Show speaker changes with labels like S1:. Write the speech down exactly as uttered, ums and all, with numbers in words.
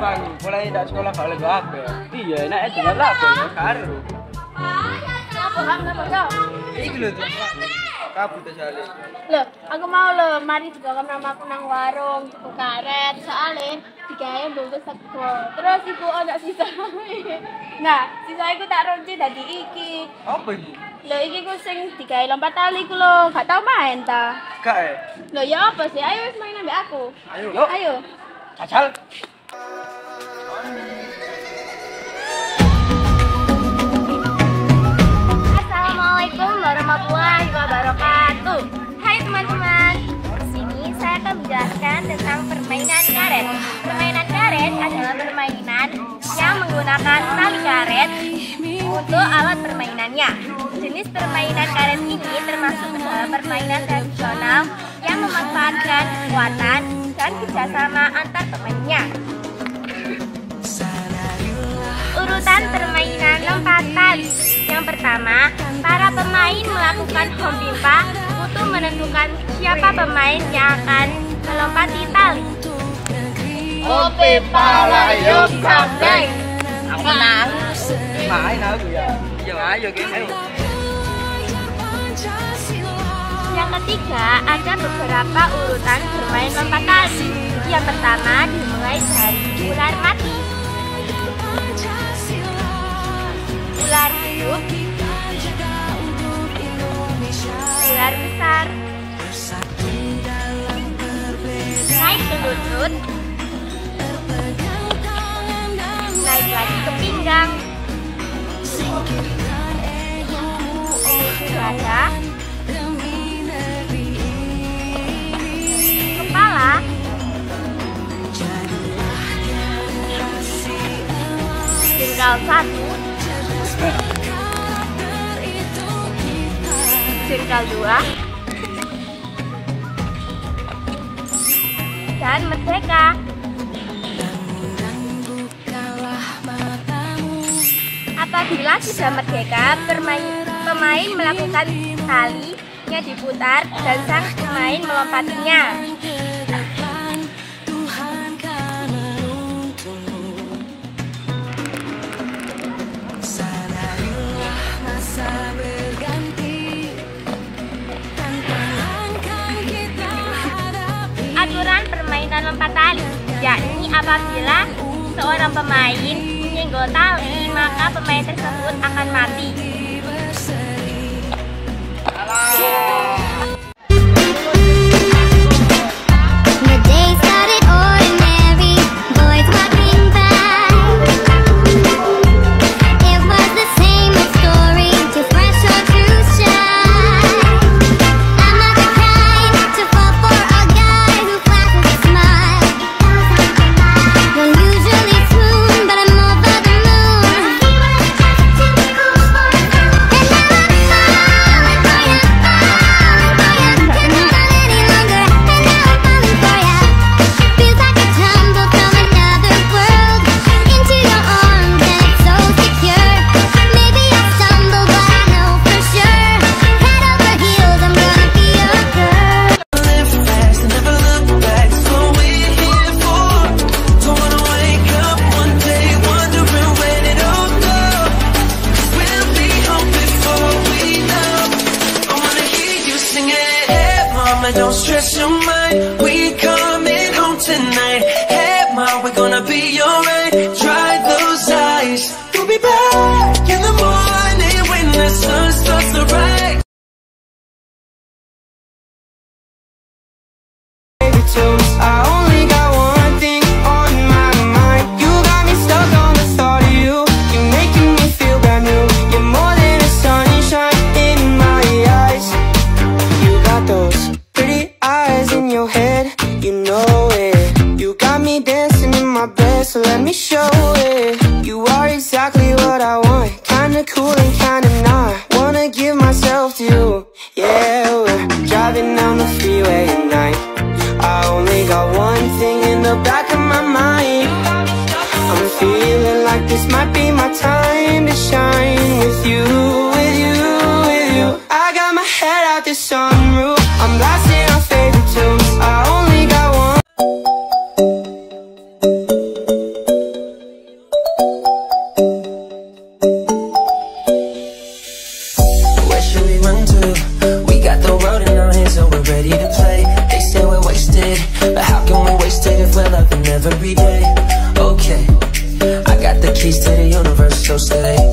S1: mangi, mulai tidak sekolah kalau lagi apa? Iya, enak itu nggak lah, karo.
S2: Apa kamu apa kau?
S1: Iki lho, kabut asale.
S2: Loh, aku mau lo, mari juga nama aku nang warung, tuku karet, soalnya digawe bungkus sego. Terus iku ono sisa. Nah, sisa iku tak ronci dadi iki.
S1: Apa iki?
S2: Loh, iki ku sing digawe lompat tali ku lho, gak tau main ta?
S1: Gak eh.
S2: Loh, ya apa sih? Ayo wis main ambek aku.
S1: Ayo, yuk.
S2: Ayo.
S1: Asal.
S2: Assalamualaikum warahmatullahi wabarakatuh. Hai teman-teman. Di sini saya akan menjelaskan tentang permainan karet. Permainan karet adalah permainan yang menggunakan tali karet untuk alat permainannya. Jenis permainan karet ini termasuk ke dalam permainan tradisional yang memanfaatkan kekuatan dan kerjasama antar pemainnya. Urutan permainan lompat tali. Yang pertama, para pemain melakukan hompimpa untuk menentukan siapa pemain yang akan melompati tali.
S1: Hompimpa layo kabeh.
S2: Aku menang.
S1: Main aku ya. Iya, ayo gini.
S2: Yang ketiga, ada beberapa urutan bermain lompat tali. Yang pertama dimulai dari ular mati, ular hidup, ular besar, naik ke lutut, naik lagi ke pinggang, menuju dada, kepala, jengkal satu, jengkal dua, dan merdeka. Apabila sudah merdeka, pemain, pemain melakukan talinya diputar dan sang pemain melompatinya. Aturan permainan lompat tali, yakni apabila seorang pemain menyenggol tali, maka pemain tersebut akan mati.
S3: Don't stress your mind, we coming home tonight. Hey ma, we're gonna be alright. Dry those eyes, we'll be back in the morning when the sun starts to rise.
S4: I only got one thing on my mind. You got me stuck on the thought of you. You're making me feel brand new. You're more than a sunshine in my eyes. You got those pretty eyes in your head, you know it. You got me dancing in my bed, so let me show it. You are exactly what I want, kinda cool and kinda not. Wanna give myself to you, yeah. We're driving down the freeway at night. I only got one thing in the back of my mind. I'm feeling like this might be my time to shine. With you, with you, with you. I got my head out the sunroof, I'm blasting our favorite tunes. I only got one.
S3: peace to the universe, so stay